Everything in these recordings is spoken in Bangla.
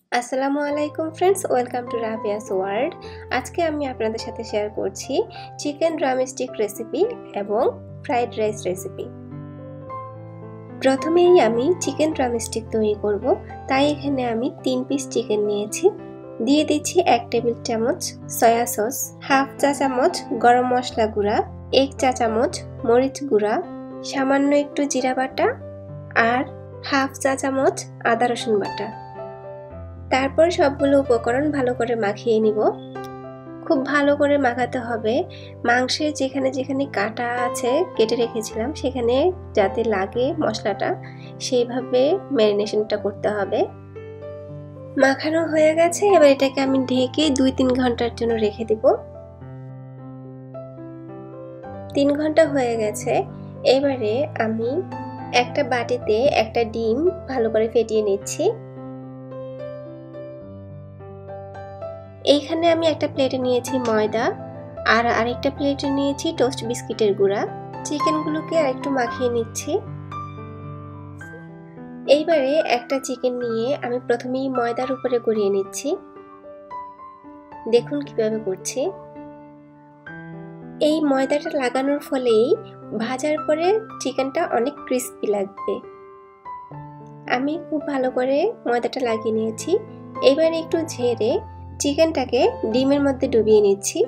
আসসালামু আলাইকুম friends, welcome to Rabia's world. আজকে আমি আপনাদের সাথে শেয়ার করছি চিকেন ড্রামস্টিক রেসিপি এবং ফ্রাইড রাইস রেসিপি। প্রথমেই আমি চিকেন ড্রামস্টিক তৈরি করব, তাই এখানে আমি 3 পিস চিকেন নিয়েছি। দিয়ে দিচ্ছি 1 টেবিল চামচ সয়া সস, হাফ চা চামচ গরম মশলা গুঁড়া, 1 চা চামচ মরিচ গুঁড়া, সামান্য একটু জিরা বাটা আর হাফ চা চামচ আদা রসুন বাটা। তারপর সবগুলো উপকরণ ভালো করে মাখিয়ে নিব। খুব ভালো করে মাখাতে হবে। মাংসের যেখানে যেখানে কাটা আছে কেটে রেখেছিলাম সেখানে যাতে লাগে মশলাটা, সেইভাবে ম্যারিনেশনটা করতে হবে। মাখানো হয়ে গেছে, এবার এটাকে আমি ঢেকে 2-3 ঘন্টার জন্য রেখে দিব। 3 ঘন্টা হয়ে গেছে। এবারে আমি একটা বাটিতে একটা ডিম ভালো করে ফেটিয়ে নিচ্ছি। এইখানে আমি একটা প্লেটে নিয়েছি ময়দা আর আরেকটা প্লেটে নিয়েছি টোস্ট বিস্কিটের গুঁড়া। চিকেনগুলোকে আরেকটু মাখিয়ে নিচ্ছি। এইবারে একটা চিকেন নিয়ে আমি প্রথমেই ময়দার উপরে গড়িয়ে নিচ্ছি। দেখুন কিভাবে করছি। এই ময়দাটা লাগানোর ফলেই ভাজার পরে চিকেনটা অনেক ক্রিস্পি লাগবে। আমি খুব ভালো করে ময়দাটা লাগিয়ে নিয়েছি। এবারে একটু ঝেড়ে চিকেনটাকে ডিমের মধ্যে ডুবিয়ে নিচ্ছি।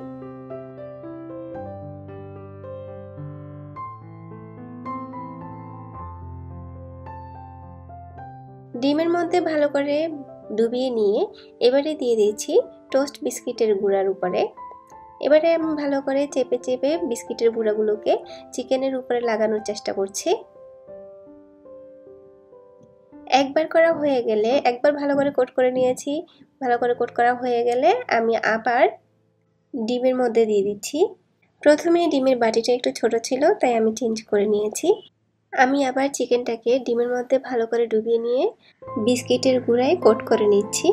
ডিমের মধ্যে ভালো করে ডুবিয়ে নিয়ে এবারে দিয়ে দিয়েছি টোস্ট বিস্কিটের গুঁড়ার উপরে। এবারে আমি ভালো করে চেপে চেপে বিস্কিটের গুঁড়াগুলোকে চিকেনের উপরে লাগানোর চেষ্টা করছি। একবার করা হয়ে গেলে, একবার ভালো করে কোট করে নিয়েছি। ভালো করে কোট করা হয়ে গেলে আমি আবার ডিমের মধ্যে দিয়ে দিচ্ছি। প্রথমে ডিমের বাটিটা একটু ছোট ছিল, তাই আমি চেঞ্জ করে নিয়েছি। আমি আবার চিকেনটাকে ডিমের মধ্যে ভালো করে ডুবিয়ে নিয়ে বিস্কিটের গুঁড়ায় কোট করে নিচ্ছি।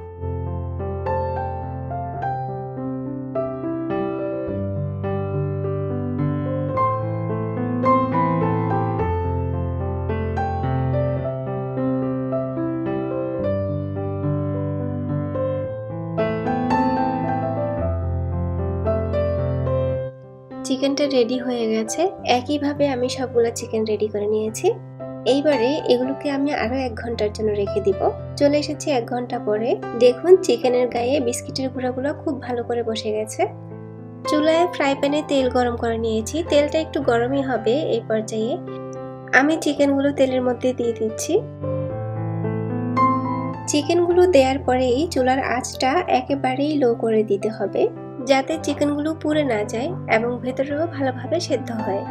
চিকেনটা রেডি হয়ে গেছে। একইভাবে আমি সবগুলো চিকেন রেডি করে নিয়েছি। এইবারে এগুলোকে আমি আরো 1 ঘন্টার জন্য রেখে দিব। চলে এসেছি 1 ঘন্টা পরে। দেখুন চিকেনের গায়ে বিস্কিটের গুঁড়াগুলো খুব ভালো করে বসে গেছে। চুলায় ফ্রাই প্যানে তেল গরম করে নিয়েছি। তেলটা একটু গরমই হবে। এই পর্যায়ে আমি চিকেনগুলো তেলের মধ্যে দিয়ে দিচ্ছি। চিকেনগুলো দেওয়ার পরেই চুলার আঁচটা একেবারেই লো করে দিতে হবে, যাতে চিকেনগুলো পুড়ে না যায় এবং ভেতরেও ভালোভাবে সেদ্ধ হয়।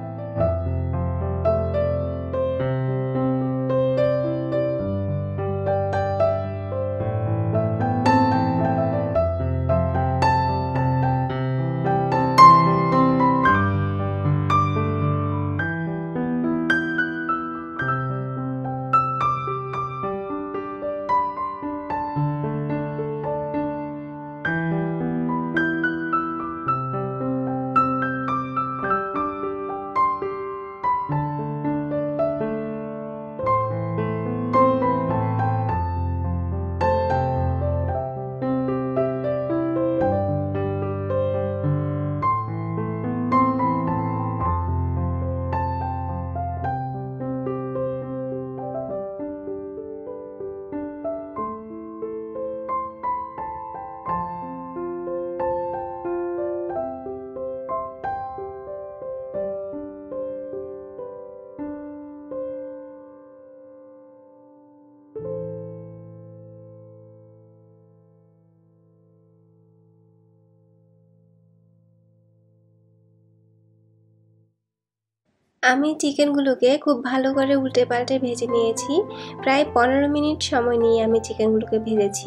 আমি চিকেনগুলোকে খুব ভালো করে উল্টে পাল্টে ভেজে নিয়েছি। প্রায় 15 মিনিট সময় নিয়ে আমি চিকেনগুলোকে ভেজেছি।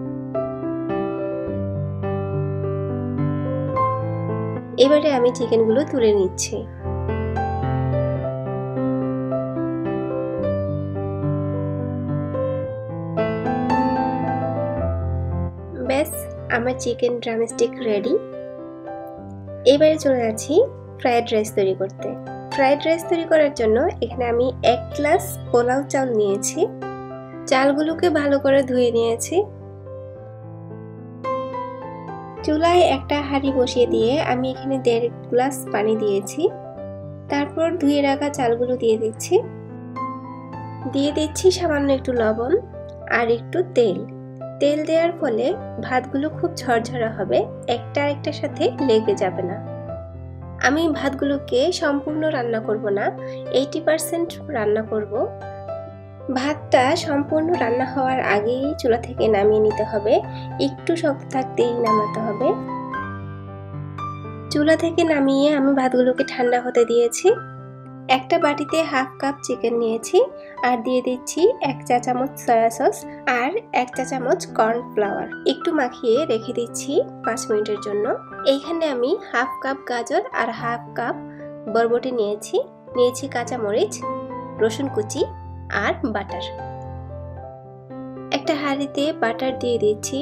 এবারে আমি চিকেনগুলো তুলে নিচ্ছি। ব্যাস, আমার চিকেন ড্রামস্টিক রেডি। এবারে চলে যাচ্ছি ফ্রাইড রাইস তৈরি করতে। ফ্রাইড রাইস তৈরি করার জন্য এখানে আমি 1 গ্লাস পোলাও চাল নিয়েছি। চালগুলোকে ভালো করে ধুয়ে নিয়েছি। চুলায় একটা হাঁড়ি বসিয়ে দিয়ে আমি এখানে 1.5 গ্লাস পানি দিয়েছি। তারপর ধুয়ে রাখা চালগুলো দিয়ে দিচ্ছি। দিয়ে দিচ্ছি সামান্য একটু লবণ আর একটু তেল। তেল দেওয়ার ফলে ভাতগুলো খুব ঝরঝরা হবে, একটা আরেকটার সাথে লেগে যাবে না। আমি ভাতগুলোকে সম্পূর্ণ রান্না করব না, 80% রান্না করব। ভাতটা সম্পূর্ণ রান্না হওয়ার আগেই চুলা থেকে নামিয়ে নিতে হবে, একটু শক্ত থাকতেই নামাতে হবে। চুলা থেকে নামিয়ে আমি ভাতগুলোকে ঠান্ডা হতে দিয়েছি। একটা বাটিতে 1/2 কাপ চিকেন নিয়েছি আর দিয়ে দিচ্ছি 1 চা চামচ সয়া সস আর 1 চা চামচ কর্নফ্লাওয়ার। একটু মাখিয়ে রেখে দিচ্ছি 5 মিনিটের জন্য। এইখানে আমি 1/2 কাপ গাজর আর 1/2 কাপ বরবটি নিয়েছি কাঁচামরিচ, রসুন কুচি আর বাটার। একটা হাঁড়িতে বাটার দিয়ে দিচ্ছি।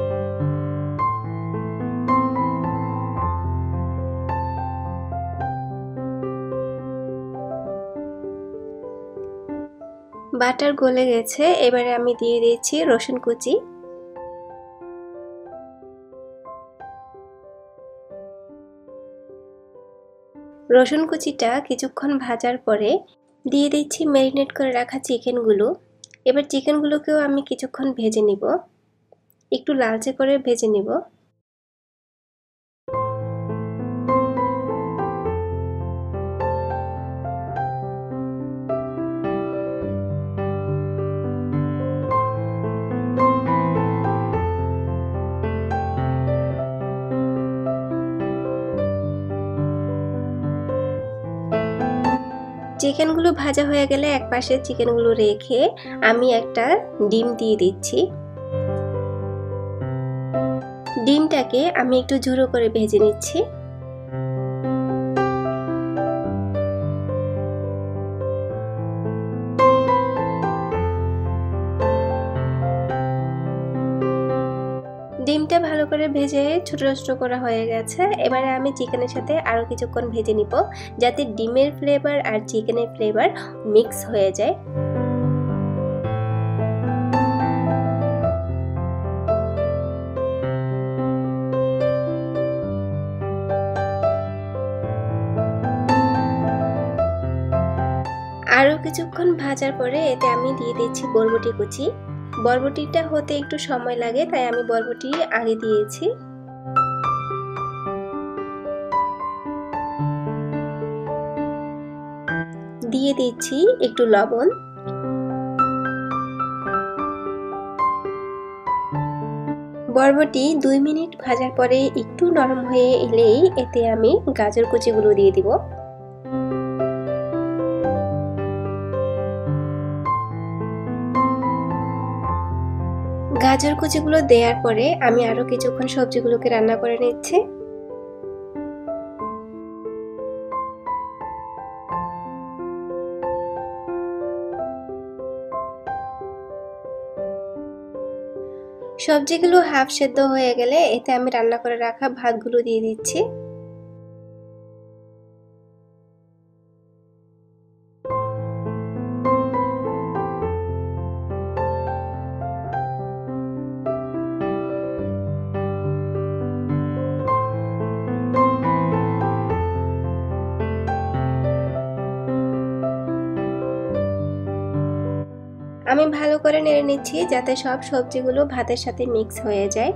বাটার গলে গেছে, এবারে আমি দিয়ে দিচ্ছি রসুন কুচি। রসুন কুচিটা কিছুক্ষণ ভাজার পরে দিয়ে দিচ্ছি ম্যারিনেট করে রাখা চিকেনগুলো। এবার চিকেনগুলোকেও আমি কিছুক্ষণ ভেজে নিব, একটু লালচে করে ভেজে নিব। চিকেনগুলো ভাজা হয়ে গেলে একপাশে চিকেনগুলো রেখে আমি একটা ডিম দিয়ে দিচ্ছি। ডিমটাকে আমি একটু ঝুরো করে ভেজে নিচ্ছি। ডিমটা ভালো করে ভেজে ছোট ছোট করা হয়ে গেছে। এবারে আমি চিকেনের সাথে আরো কিছুক্ষণ ভেজে নিব, যাতে ডিমের ফ্লেভার আর চিকেনের ফ্লেভার মিক্স হয়ে যায়। আরো কিছুক্ষণ ভাজার পরে এতে আমি দিয়ে দিচ্ছি বরবটি কুচি। বরবটিটা হতে একটু সময় লাগে, তাই আমি বরবটি আগে দিয়েছি। দিয়ে দিচ্ছি একটু লবণ। বরবটি 2 মিনিট ভাজার পরে একটু নরম হয়ে এলেই এতে আমি গাজর কুচিগুলো দিয়ে দিব। গাজর কুচিগুলো দেওয়ার পরে আমি আরো কিছুক্ষণ সবজিগুলোকে রান্না করে নিচ্ছি। সবজিগুলো হাফ সেদ্ধ হয়ে গেলে এতে আমি রান্না করে রাখা ভাতগুলো দিয়ে দিচ্ছি। আমি ভালো করে নেড়ে নিচ্ছি যাতে সব সবজিগুলো ভাতের সাথে মিক্স হয়ে যায়।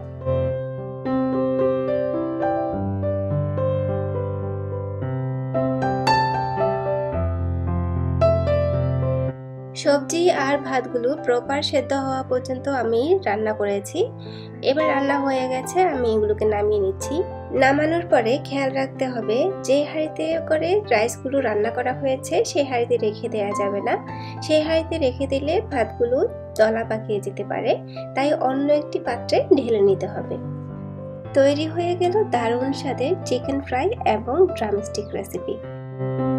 সবজি আর ভাতগুলো প্রপার সেদ্ধ হওয়া পর্যন্ত আমি রান্না করেছি। এবার রান্না হয়ে গেছে, আমি এগুলোকে নামিয়ে নিচ্ছি। নামানোর পরে খেয়াল রাখতে হবে যে হাঁড়িতে করে রাইসগুলো রান্না করা হয়েছে সেই হাঁড়িতে রেখে দেওয়া যাবে না। সেই হাঁড়িতে রেখে দিলে ভাতগুলো দলা পাকিয়ে যেতে পারে, তাই অন্য একটি পাত্রে ঢেলে নিতে হবে। তৈরি হয়ে গেল দারুণ স্বাদের চিকেন ফ্রাই এবং ড্রামস্টিক রেসিপি।